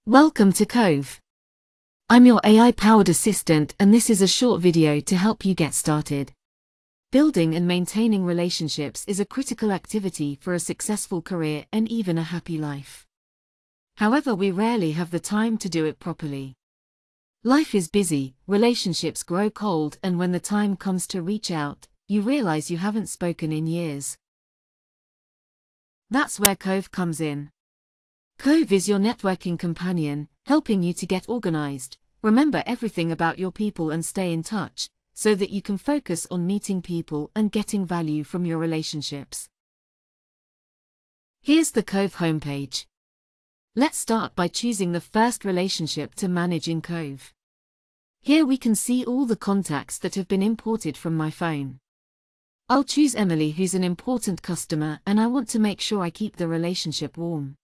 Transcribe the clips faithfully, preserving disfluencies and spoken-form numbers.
Welcome to Covve. I'm your A I-powered assistant, and this is a short video to help you get started. Building and maintaining relationships is a critical activity for a successful career and even a happy life. However, we rarely have the time to do it properly. Life is busy, relationships grow cold, and when the time comes to reach out, you realize you haven't spoken in years. That's where Covve comes in. Covve is your networking companion, helping you to get organized, remember everything about your people and stay in touch, so that you can focus on meeting people and getting value from your relationships. Here's the Covve homepage. Let's start by choosing the first relationship to manage in Covve. Here we can see all the contacts that have been imported from my phone. I'll choose Emily, who's an important customer, and I want to make sure I keep the relationship warm.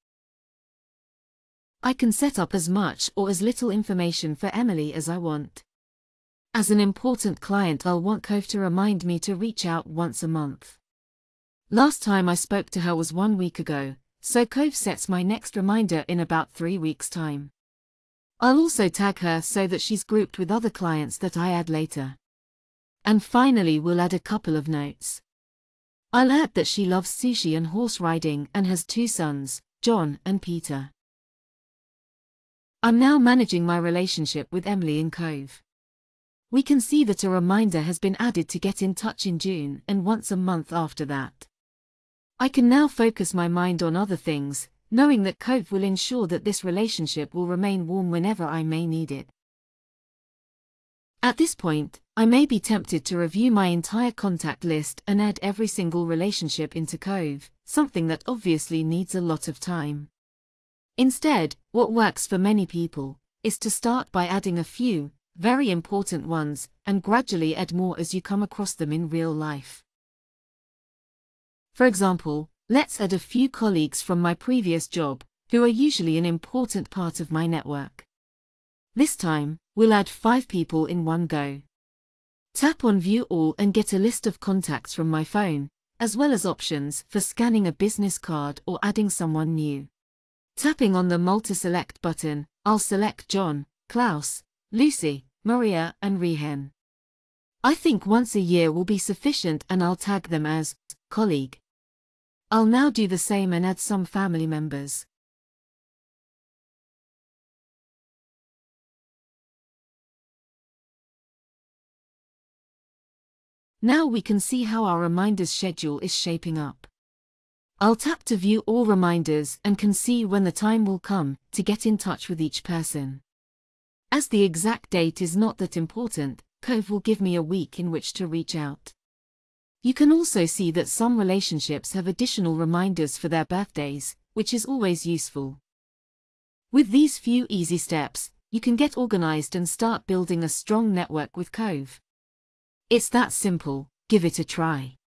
I can set up as much or as little information for Emily as I want. As an important client, I'll want Covve to remind me to reach out once a month. Last time I spoke to her was one week ago, so Covve sets my next reminder in about three weeks' time. I'll also tag her so that she's grouped with other clients that I add later. And finally, we'll add a couple of notes. I'll add that she loves sushi and horse riding and has two sons, John and Peter. I'm now managing my relationship with Emily in Covve. We can see that a reminder has been added to get in touch in June and once a month after that. I can now focus my mind on other things, knowing that Covve will ensure that this relationship will remain warm whenever I may need it. At this point, I may be tempted to review my entire contact list and add every single relationship into Covve, something that obviously needs a lot of time. Instead, what works for many people is to start by adding a few, very important ones, and gradually add more as you come across them in real life. For example, let's add a few colleagues from my previous job, who are usually an important part of my network. This time, we'll add five people in one go. Tap on View All and get a list of contacts from my phone, as well as options for scanning a business card or adding someone new. Tapping on the Multi-Select button, I'll select John, Klaus, Lucy, Maria, and Rehen. I think once a year will be sufficient, and I'll tag them as colleague. I'll now do the same and add some family members. Now we can see how our reminders schedule is shaping up. I'll tap to view all reminders and can see when the time will come to get in touch with each person. As the exact date is not that important, Covve will give me a week in which to reach out. You can also see that some relationships have additional reminders for their birthdays, which is always useful. With these few easy steps, you can get organized and start building a strong network with Covve. It's that simple. Give it a try.